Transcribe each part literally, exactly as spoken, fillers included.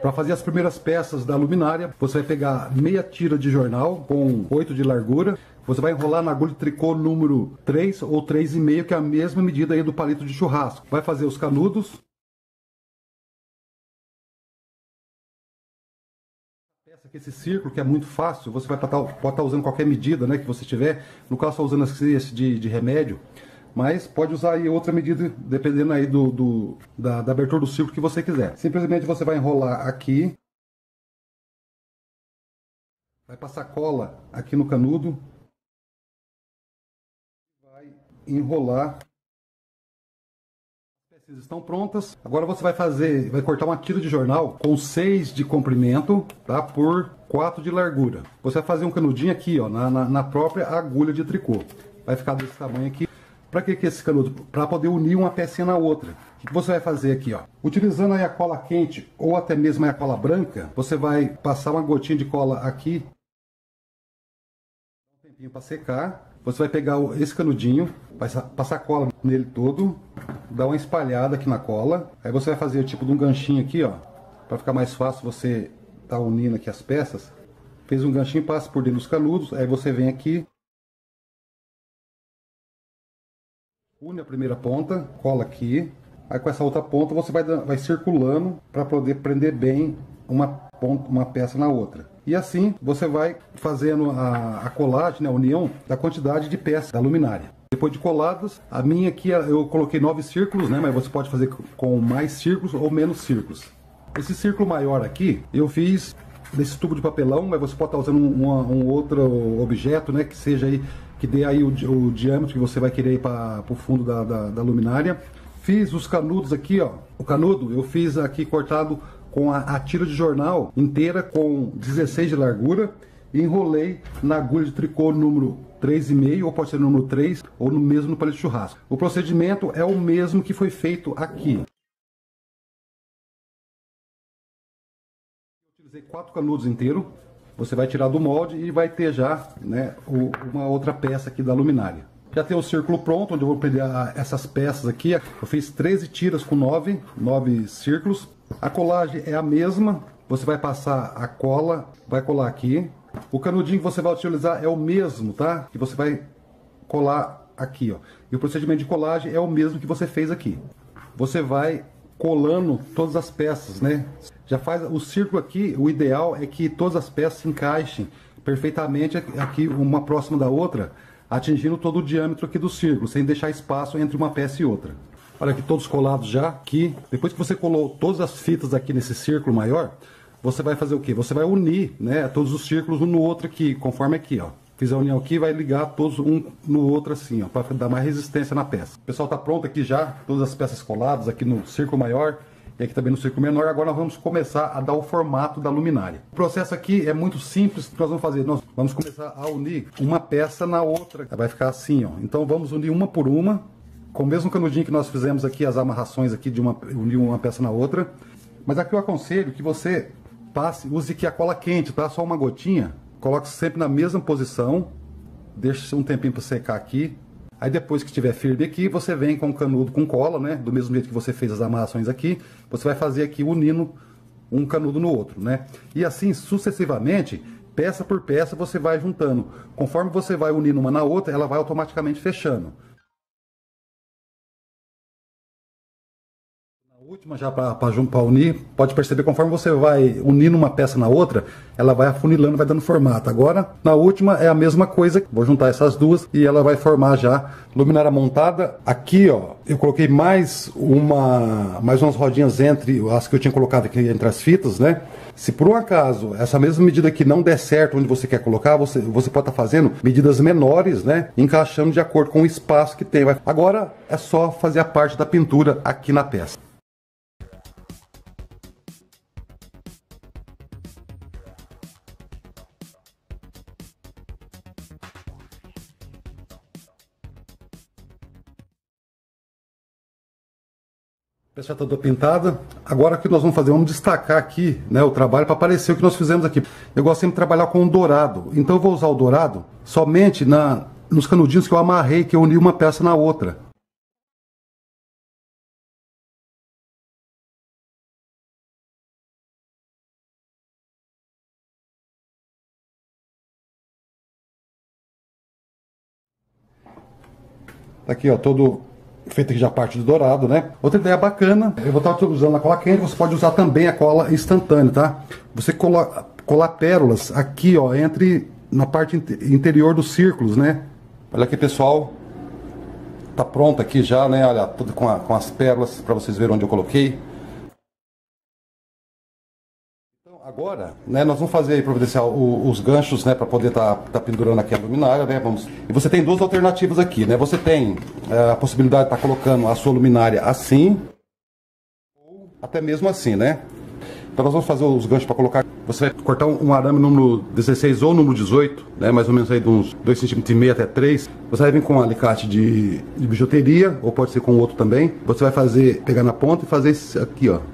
Para fazer as primeiras peças da luminária, você vai pegar meia tira de jornal com oito de largura. Você vai enrolar na agulha de tricô número três ou três e meio, que é a mesma medida aí do palito de churrasco. Vai fazer os canudos. Peça aqui, esse círculo, que é muito fácil, você vai pode estar usando qualquer medida, né, que você tiver. No caso, estou usando esse de, de remédio. Mas pode usar aí outra medida, dependendo aí do, do, da, da abertura do círculo que você quiser. Simplesmente você vai enrolar aqui. Vai passar cola aqui no canudo. Vai enrolar. As peças estão prontas. Agora você vai fazer, vai cortar uma tira de jornal com seis de comprimento, tá? Por quatro de largura. Você vai fazer um canudinho aqui, ó, na, na, na própria agulha de tricô. Vai ficar desse tamanho aqui. Para que, que esse canudo? Para poder unir uma pecinha na outra. O que você vai fazer aqui, ó? Utilizando aí a cola quente ou até mesmo a cola branca, você vai passar uma gotinha de cola aqui. Um tempinho para secar. Você vai pegar esse canudinho, vai passar cola nele todo, dar uma espalhada aqui na cola. Aí você vai fazer tipo de um ganchinho aqui, ó, para ficar mais fácil você tá unindo aqui as peças. Fez um ganchinho, passa por dentro dos canudos. Aí você vem aqui. Une a primeira ponta, cola aqui, aí com essa outra ponta você vai, vai circulando para poder prender bem uma, ponta, uma peça na outra. E assim você vai fazendo a, a colagem, né, a união da quantidade de peças da luminária. Depois de coladas, a minha aqui eu coloquei nove círculos, né, mas você pode fazer com mais círculos ou menos círculos. Esse círculo maior aqui eu fiz desse tubo de papelão, mas você pode estar usando um, um outro objeto, né, que seja aí, que dê aí o, o diâmetro que você vai querer ir para o fundo da, da, da luminária. Fiz os canudos aqui, ó. O canudo eu fiz aqui cortado com a, a tira de jornal inteira com dezesseis de largura e enrolei na agulha de tricô número três e meio, ou pode ser número três, ou no mesmo no palito de churrasco. O procedimento é o mesmo que foi feito aqui. Eu utilizei quatro canudos inteiros. Você vai tirar do molde e vai ter já, né, o, uma outra peça aqui da luminária. Já tem o círculo pronto, onde eu vou prender a, essas peças aqui. Eu fiz treze tiras com nove, nove círculos. A colagem é a mesma. Você vai passar a cola, vai colar aqui. O canudinho que você vai utilizar é o mesmo, tá? Que você vai colar aqui, ó. E o procedimento de colagem é o mesmo que você fez aqui. Você vai colando todas as peças, né? Já faz o círculo aqui, o ideal é que todas as peças se encaixem perfeitamente aqui, uma próxima da outra, atingindo todo o diâmetro aqui do círculo, sem deixar espaço entre uma peça e outra. Olha aqui, todos colados já aqui. Depois que você colou todas as fitas aqui nesse círculo maior, você vai fazer o quê? Você vai unir, né, todos os círculos um no outro aqui, conforme aqui, ó. Fiz a união aqui, vai ligar todos um no outro assim, ó, para dar mais resistência na peça. O pessoal tá pronto aqui já, todas as peças coladas aqui no círculo maior e aqui também no círculo menor. Agora nós vamos começar a dar o formato da luminária. O processo aqui é muito simples. O que nós vamos fazer? Nós vamos começar a unir uma peça na outra. Vai ficar assim, ó. Então vamos unir uma por uma, com o mesmo canudinho que nós fizemos aqui, as amarrações aqui de uma, unir uma peça na outra. Mas aqui eu aconselho que você passe, use aqui a cola quente, tá? Só uma gotinha. Coloque sempre na mesma posição, deixe um tempinho para secar aqui. Aí depois que estiver firme aqui, você vem com o canudo com cola, né? Do mesmo jeito que você fez as amarrações aqui, você vai fazer aqui unindo um canudo no outro, né? E assim sucessivamente, peça por peça, você vai juntando. Conforme você vai unindo uma na outra, ela vai automaticamente fechando. Última já para unir, pode perceber, conforme você vai unindo uma peça na outra, ela vai afunilando, vai dando formato. Agora, na última é a mesma coisa, vou juntar essas duas e ela vai formar já luminária montada. Aqui, ó, eu coloquei mais uma, mais umas rodinhas entre as que eu tinha colocado aqui entre as fitas, né? Se por um acaso essa mesma medida aqui não der certo onde você quer colocar, você, você pode estar fazendo medidas menores, né? Encaixando de acordo com o espaço que tem. Agora é só fazer a parte da pintura aqui na peça. A peça já está toda pintada. Agora o que nós vamos fazer? Vamos destacar aqui, né, o trabalho para aparecer o que nós fizemos aqui. Eu gosto sempre de trabalhar com o dourado. Então eu vou usar o dourado somente na, nos canudinhos que eu amarrei, que eu uni uma peça na outra. Tá aqui, ó, todo feito aqui já parte do dourado, né? Outra ideia bacana, eu vou estar usando a cola quente, você pode usar também a cola instantânea, tá? Você cola, colar pérolas aqui, ó, entre na parte interior dos círculos, né? Olha aqui, pessoal. Tá pronto aqui já, né? Olha, tudo com, a, com as pérolas, para vocês verem onde eu coloquei. Então, agora, né, nós vamos fazer aí, providenciar o, os ganchos, né, para poder estar tá, tá pendurando aqui a luminária, né? Vamos... E você tem duas alternativas aqui, né? Você tem é, a possibilidade de estar tá colocando a sua luminária assim, ou até mesmo assim, né? Então nós vamos fazer os ganchos para colocar. Você vai cortar um arame número dezesseis ou número dezoito, né? Mais ou menos aí de uns dois vírgula cinco centímetros até três. Você vai vir com um alicate de, de bijuteria, ou pode ser com outro também. Você vai fazer, pegar na ponta e fazer isso aqui, ó.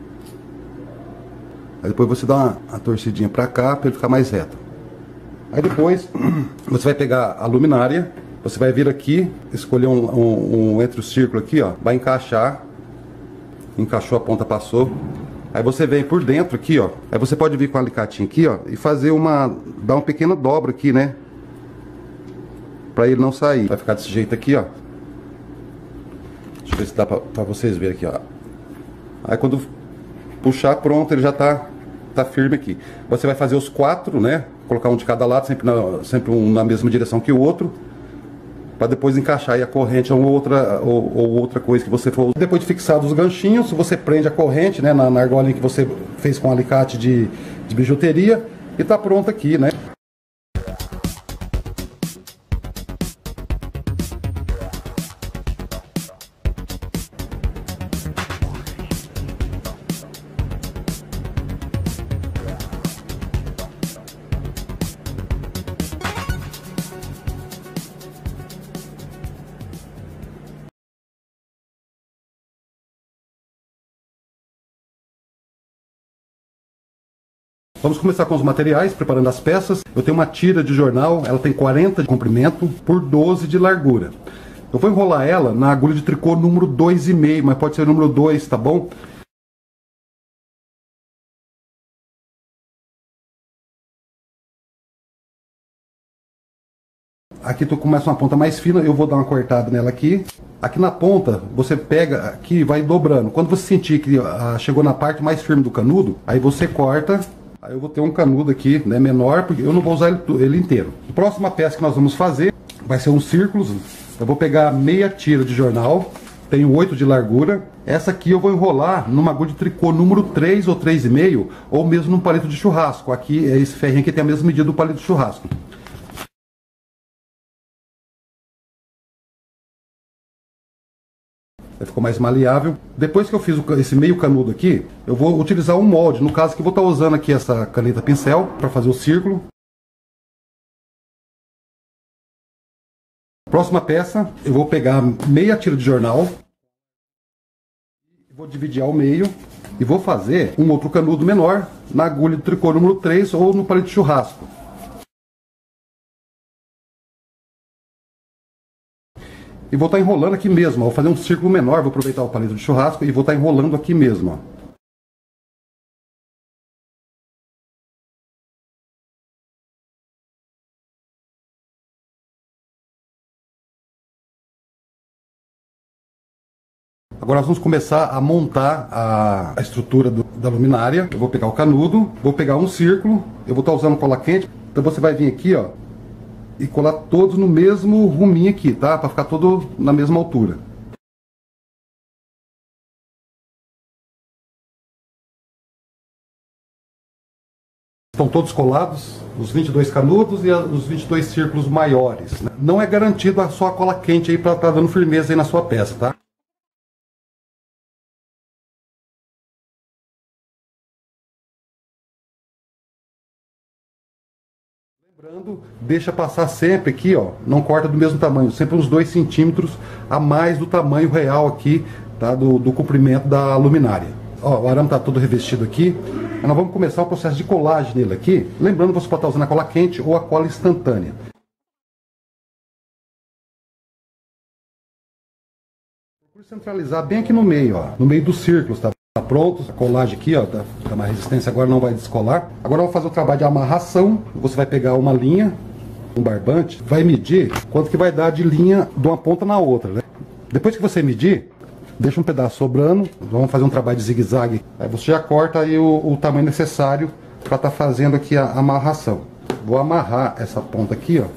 Aí depois você dá uma, uma torcidinha para cá, para ele ficar mais reto. Aí depois você vai pegar a luminária, você vai vir aqui, escolher um, um, um entre o círculo aqui, ó. Vai encaixar. Encaixou, a ponta passou. Aí você vem por dentro aqui, ó. Aí você pode vir com o alicatinho aqui, ó, e fazer uma... dar uma pequena dobra aqui, né? Pra ele não sair. Vai ficar desse jeito aqui, ó. Deixa eu ver se dá pra, pra vocês verem aqui, ó. Aí quando puxar, pronto, ele já tá, tá firme aqui. Você vai fazer os quatro, né? Colocar um de cada lado, sempre na, sempre um na mesma direção que o outro. Para depois encaixar aí a corrente ou outra, ou, ou outra coisa que você for. Depois de fixados os ganchinhos, você prende a corrente, né, na, na argolinha que você fez com alicate de, de bijuteria e tá pronto aqui, né? Vamos começar com os materiais, preparando as peças. Eu tenho uma tira de jornal, ela tem quarenta de comprimento por doze de largura. Eu vou enrolar ela na agulha de tricô número dois e meio, mas pode ser número dois, tá bom? Aqui tu começa uma ponta mais fina, eu vou dar uma cortada nela aqui. Aqui na ponta, você pega aqui e vai dobrando. Quando você sentir que ah, chegou na parte mais firme do canudo, aí você corta. Aí eu vou ter um canudo aqui, né, menor, porque eu não vou usar ele, ele inteiro. A próxima peça que nós vamos fazer vai ser um círculo. Eu vou pegar meia tira de jornal, tenho oito de largura. Essa aqui eu vou enrolar numa agulha de tricô número três ou três e meio, ou mesmo num palito de churrasco. Aqui, esse ferrinho aqui tem a mesma medida do palito de churrasco. Ficou mais maleável. Depois que eu fiz esse meio canudo aqui, eu vou utilizar um molde. No caso que eu vou estar usando aqui essa caneta pincel para fazer o círculo. Próxima peça, eu vou pegar meia tira de jornal, vou dividir ao meio e vou fazer um outro canudo menor na agulha de tricô número três ou no palito de churrasco. E vou estar enrolando aqui mesmo, ó. Vou fazer um círculo menor, vou aproveitar o palito de churrasco e vou estar enrolando aqui mesmo, ó. Agora nós vamos começar a montar a, a estrutura do, da luminária. Eu vou pegar o canudo, vou pegar um círculo, eu vou estar usando cola quente. Então você vai vir aqui, ó, e colar todos no mesmo ruminho aqui, tá? Para ficar todo na mesma altura. Estão todos colados, os vinte e dois canudos e os vinte e dois círculos maiores, né? Não é garantido só a cola quente aí para estar dando firmeza aí na sua peça, tá? Lembrando, deixa passar sempre aqui, ó, não corta do mesmo tamanho, sempre uns dois centímetros a mais do tamanho real aqui, tá, do, do comprimento da luminária. Ó, o arame tá todo revestido aqui, mas nós vamos começar o processo de colagem nele aqui. Lembrando que você pode estar usando a cola quente ou a cola instantânea. Procure centralizar bem aqui no meio, ó, no meio dos círculos, tá? Tá pronto, a colagem aqui, ó, tá, tá mais resistência, agora não vai descolar. Agora eu vou fazer o trabalho de amarração. Você vai pegar uma linha um barbante, vai medir quanto que vai dar de linha de uma ponta na outra, né? Depois que você medir, deixa um pedaço sobrando, vamos fazer um trabalho de zigue-zague. Aí você já corta aí o, o tamanho necessário para estar tá fazendo aqui a amarração. Vou amarrar essa ponta aqui, ó.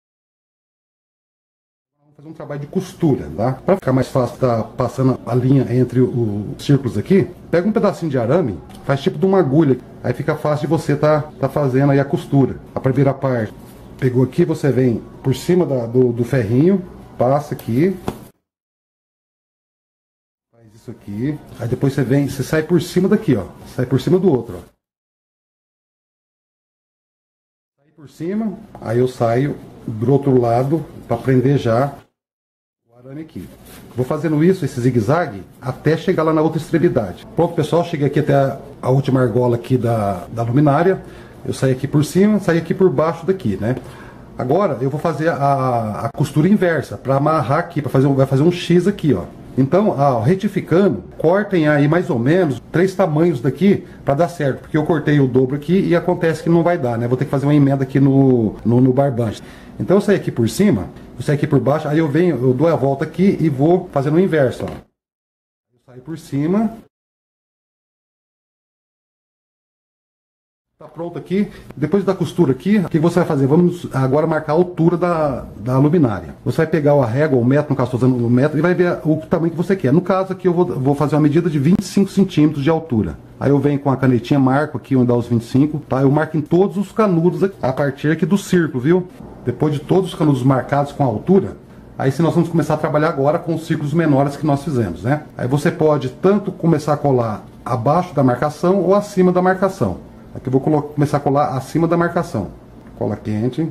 Vamos fazer um trabalho de costura, tá? Para ficar mais fácil tá passando a linha entre os círculos aqui, pega um pedacinho de arame, faz tipo de uma agulha. Aí fica fácil de você tá, tá fazendo aí a costura. A primeira parte, pegou aqui, você vem por cima da, do, do ferrinho, passa aqui. Faz isso aqui. Aí depois você vem, você sai por cima daqui, ó. Sai por cima do outro, ó. Sai por cima, aí eu saio do outro lado para prender já o arame aqui. Vou fazendo isso, esse zigue-zague, até chegar lá na outra extremidade. Pronto, pessoal, cheguei aqui até a, a última argola aqui da, da luminária. Eu saí aqui por cima, saí aqui por baixo daqui, né? Agora eu vou fazer a, a costura inversa, para amarrar aqui, para fazer, vai fazer um X aqui, ó. Então, ó, retificando, cortem aí mais ou menos três tamanhos daqui para dar certo, porque eu cortei o dobro aqui e acontece que não vai dar, né? Vou ter que fazer uma emenda aqui no, no, no barbante. Então eu saio aqui por cima, eu saio aqui por baixo, aí eu venho, eu dou a volta aqui e vou fazendo o inverso, ó. Eu saio por cima. Tá pronto aqui. Depois da costura aqui, o que você vai fazer? Vamos agora marcar a altura da, da luminária. Você vai pegar a régua, o metro, no caso estou usando o metro, e vai ver o tamanho que você quer. No caso aqui eu vou, vou fazer uma medida de vinte e cinco centímetros de altura. Aí eu venho com a canetinha, marco aqui onde dá os vinte e cinco, tá? Eu marco em todos os canudos aqui, a partir aqui do círculo, viu? Depois de todos os canudos marcados com a altura, aí sim nós vamos começar a trabalhar agora com os círculos menores que nós fizemos, né? Aí você pode tanto começar a colar abaixo da marcação ou acima da marcação. Aqui eu vou começar a colar acima da marcação. Cola quente.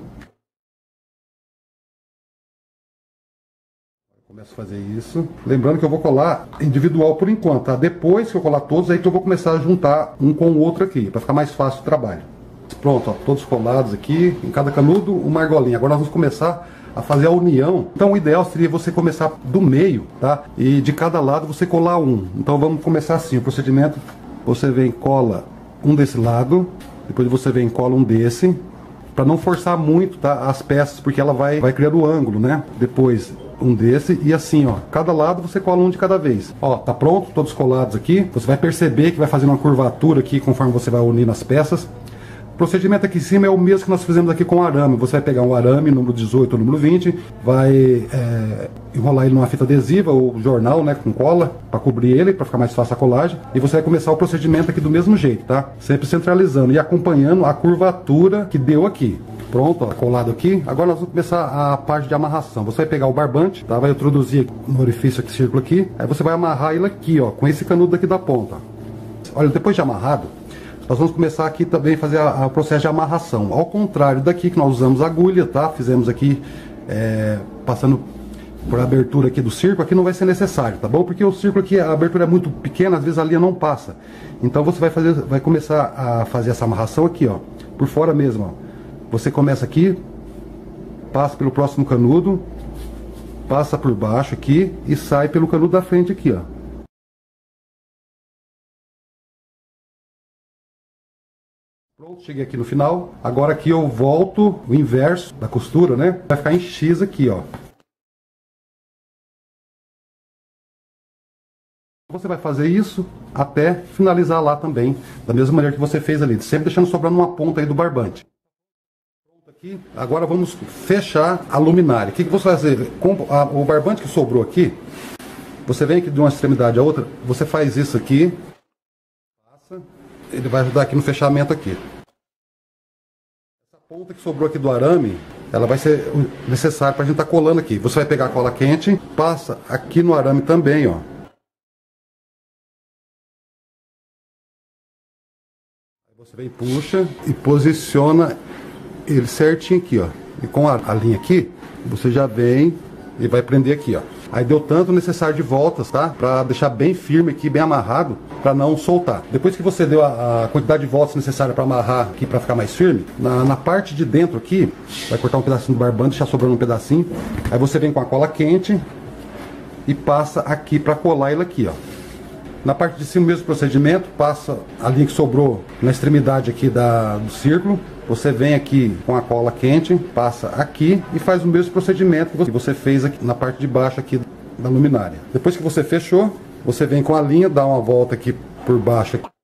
Começo a fazer isso. Lembrando que eu vou colar individual por enquanto, tá? Depois que eu colar todos, aí que eu vou começar a juntar um com o outro aqui, para ficar mais fácil o trabalho. Pronto, ó, todos colados aqui. Em cada canudo, uma argolinha. Agora nós vamos começar a fazer a união. Então o ideal seria você começar do meio, tá? E de cada lado você colar um. Então vamos começar assim, o procedimento. Você vem, cola um desse lado, depois você vem e cola um desse, para não forçar muito, tá, as peças, porque ela vai, vai criando o ângulo, né? Depois um desse e assim, ó, cada lado você cola um de cada vez. Ó, tá pronto, todos colados aqui. Você vai perceber que vai fazendo uma curvatura aqui conforme você vai unindo as peças. O procedimento aqui em cima é o mesmo que nós fizemos aqui com o arame. Você vai pegar um arame, número dezoito ou número vinte, vai é, enrolar ele numa fita adesiva ou jornal, né, com cola, para cobrir ele, para ficar mais fácil a colagem. E você vai começar o procedimento aqui do mesmo jeito, tá? Sempre centralizando e acompanhando a curvatura que deu aqui. Pronto, ó, colado aqui. Agora nós vamos começar a parte de amarração. Você vai pegar o barbante, tá? Vai introduzir no orifício aqui, círculo aqui. Aí você vai amarrar ele aqui, ó, com esse canudo aqui da ponta. Olha, depois de amarrado, nós vamos começar aqui também a fazer o processo de amarração. Ao contrário daqui que nós usamos agulha, tá? Fizemos aqui, é, passando por abertura aqui do círculo, aqui não vai ser necessário, tá bom? Porque o círculo aqui, a abertura é muito pequena, às vezes a linha não passa. Então você vai fazer, vai começar a fazer essa amarração aqui, ó, por fora mesmo, ó. Você começa aqui, passa pelo próximo canudo, passa por baixo aqui e sai pelo canudo da frente aqui, ó. Pronto, cheguei aqui no final. Agora aqui eu volto o inverso da costura, né? Vai ficar em X aqui, ó. Você vai fazer isso até finalizar lá também, da mesma maneira que você fez ali, sempre deixando sobrando uma ponta aí do barbante. Pronto aqui. Agora vamos fechar a luminária. O que, que você vai fazer? Com a, o barbante que sobrou aqui, você vem aqui de uma extremidade à outra, você faz isso aqui, passa, ele vai ajudar aqui no fechamento aqui. Essa ponta que sobrou aqui do arame, ela vai ser necessária para a gente estar tá colando aqui. Você vai pegar a cola quente, passa aqui no arame também, ó. Aí você vem, puxa e posiciona ele certinho aqui, ó. E com a, a linha aqui, você já vem e vai prender aqui, ó. Aí deu tanto necessário de voltas, tá? Pra deixar bem firme aqui, bem amarrado, pra não soltar. Depois que você deu a, a quantidade de voltas necessária pra amarrar aqui, pra ficar mais firme, na, na parte de dentro aqui, vai cortar um pedacinho do barbante, deixar sobrando um pedacinho. Aí você vem com a cola quente e passa aqui pra colar ele aqui, ó. Na parte de cima, o mesmo procedimento, passa a linha que sobrou na extremidade aqui da, do círculo, você vem aqui com a cola quente, passa aqui e faz o mesmo procedimento que você fez aqui na parte de baixo aqui da luminária. Depois que você fechou, você vem com a linha, dá uma volta aqui por baixo aqui.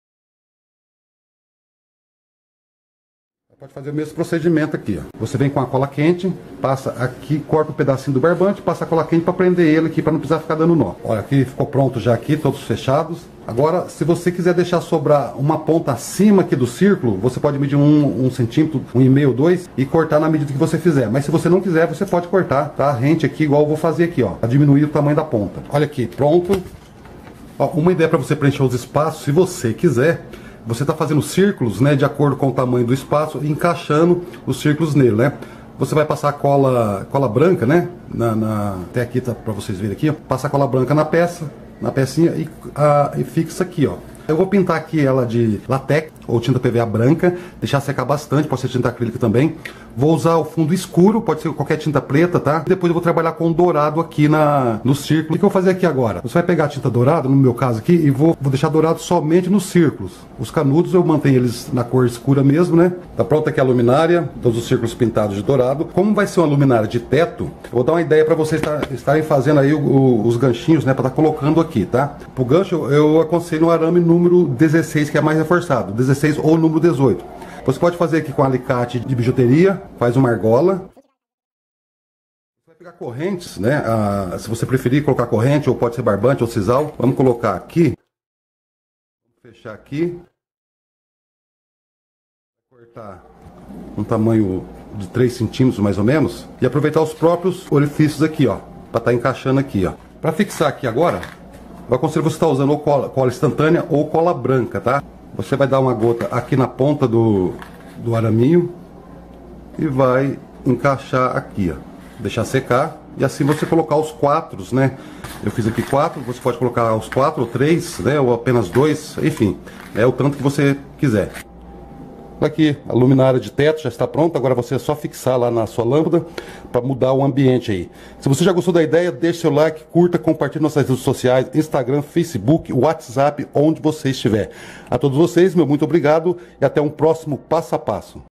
Pode fazer o mesmo procedimento aqui, ó. Você vem com a cola quente, passa aqui, corta um pedacinho do barbante, passa a cola quente para prender ele aqui, para não precisar ficar dando nó. Olha, aqui ficou pronto já aqui, todos fechados. Agora, se você quiser deixar sobrar uma ponta acima aqui do círculo, você pode medir um, um centímetro, um e meio, dois, e cortar na medida que você fizer. Mas se você não quiser, você pode cortar, tá? Rente aqui, igual eu vou fazer aqui, ó, para diminuir o tamanho da ponta. Olha aqui, pronto. Ó, uma ideia para você preencher os espaços, se você quiser. Você está fazendo círculos, né, de acordo com o tamanho do espaço, encaixando os círculos nele, né? Você vai passar cola, cola branca, né? Na, na, até aqui tá para vocês verem aqui, ó. Passa cola branca na peça, na pecinha e, a, e fixa aqui, ó. Eu vou pintar aqui ela de latex ou tinta P V A branca, deixar secar bastante, pode ser tinta acrílica também. Vou usar o fundo escuro, pode ser qualquer tinta preta, tá? Depois eu vou trabalhar com dourado aqui na, no círculo. O que eu vou fazer aqui agora? Você vai pegar a tinta dourada, no meu caso aqui, e vou, vou deixar dourado somente nos círculos. Os canudos eu mantenho eles na cor escura mesmo, né? Tá pronta aqui a luminária, todos os círculos pintados de dourado. Como vai ser uma luminária de teto, eu vou dar uma ideia para vocês estarem fazendo aí o, o, os ganchinhos, né? Para estar tá colocando aqui, tá? Pro gancho eu aconselho um arame número dezesseis, que é mais reforçado. dezesseis ou número dezoito. Você pode fazer aqui com alicate de bijuteria, faz uma argola. Você vai pegar correntes, né? Ah, se você preferir colocar corrente, ou pode ser barbante ou sisal. Vamos colocar aqui. Vamos fechar aqui. Cortar um tamanho de três centímetros mais ou menos. E aproveitar os próprios orifícios aqui, ó. Para estar encaixando aqui, ó. Para fixar aqui agora, eu aconselho você estar usando ou cola, cola instantânea ou cola branca, tá? Você vai dar uma gota aqui na ponta do, do araminho e vai encaixar aqui, ó. Deixar secar e assim você colocar os quatro, né? Eu fiz aqui quatro, você pode colocar os quatro ou três, né? Ou apenas dois, enfim, é o tanto que você quiser. Aqui, a luminária de teto já está pronta, agora você é só fixar lá na sua lâmpada para mudar o ambiente aí. Se você já gostou da ideia, deixe seu like, curta, compartilhe nas redes sociais, Instagram, Facebook, WhatsApp, onde você estiver. A todos vocês, meu muito obrigado e até um próximo passo a passo.